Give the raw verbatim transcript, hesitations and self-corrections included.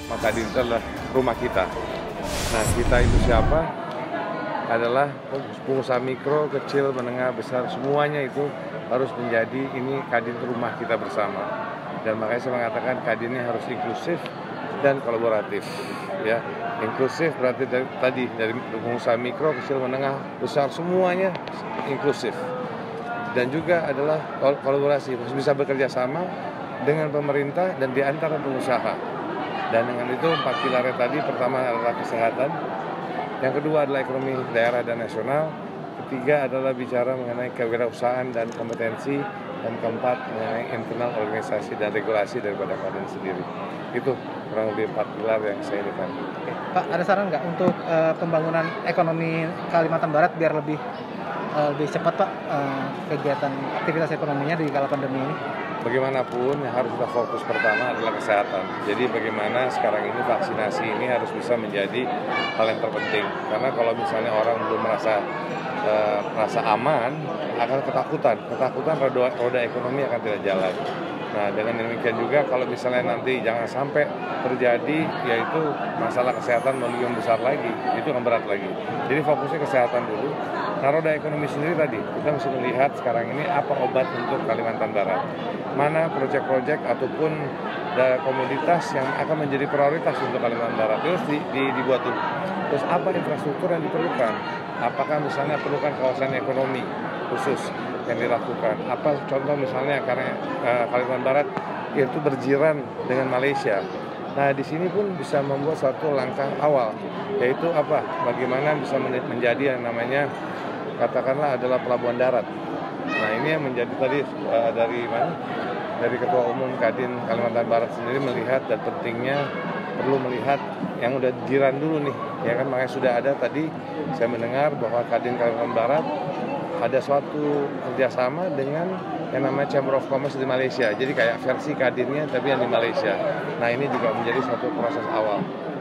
maka Kadin itu adalah rumah kita. Nah, kita itu siapa? Adalah pengusaha mikro, kecil, menengah, besar, semuanya itu harus menjadi ini Kadin rumah kita bersama. Dan makanya saya mengatakan Kadin ini harus inklusif dan kolaboratif. Ya, inklusif berarti dari, tadi dari pengusaha mikro, kecil, menengah, besar, semuanya inklusif. Dan juga adalah kolaborasi, harus bisa bekerja sama dengan pemerintah dan di antara pengusaha. Dan dengan itu empat pilarnya tadi, pertama adalah kesehatan, yang kedua adalah ekonomi daerah dan nasional, ketiga adalah bicara mengenai kewirausahaan dan kompetensi, dan keempat mengenai internal organisasi dan regulasi daripada Kadin sendiri. Itu kurang lebih empat pilar yang saya lihat. Pak, ada saran nggak untuk uh, pembangunan ekonomi Kalimantan Barat biar lebih uh, lebih cepat Pak uh, kegiatan aktivitas ekonominya di kala pandemi ini? Bagaimanapun yang harus kita fokus pertama adalah kesehatan. Jadi bagaimana sekarang ini vaksinasi ini harus bisa menjadi hal yang terpenting. Karena kalau misalnya orang belum merasa uh, merasa aman, akan ketakutan. Ketakutan roda, roda ekonomi akan tidak jalan. Nah, dengan demikian juga kalau misalnya nanti jangan sampai terjadi yaitu masalah kesehatan lebih besar lagi, itu akan berat lagi. Jadi fokusnya kesehatan dulu. Nah, roda ekonomi sendiri tadi, kita mesti melihat sekarang ini apa obat untuk Kalimantan Barat. Mana proyek-proyek ataupun komoditas yang akan menjadi prioritas untuk Kalimantan Barat. Terus di, di, dibuat dulu. Terus apa infrastruktur yang diperlukan? Apakah misalnya perlukan kawasan ekonomi khusus yang dilakukan? Apa contoh misalnya karena uh, Kalimantan Barat itu berjiran dengan Malaysia. Nah, di sini pun bisa membuat satu langkah awal, yaitu apa? Bagaimana bisa menjadi yang namanya katakanlah adalah pelabuhan darat. Nah, ini yang menjadi tadi uh, dari mana? Dari Ketua Umum Kadin Kalimantan Barat sendiri melihat dan pentingnya perlu melihat yang udah jiran dulu nih, ya kan, makanya sudah ada tadi saya mendengar bahwa Kadin Kalimantan Barat ada suatu kerjasama dengan yang namanya Chamber of Commerce di Malaysia. Jadi kayak versi Kadinnya tapi yang di Malaysia. Nah, ini juga menjadi suatu proses awal.